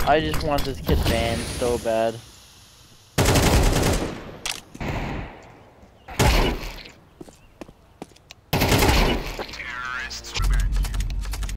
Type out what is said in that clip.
I just want this kid banned so bad.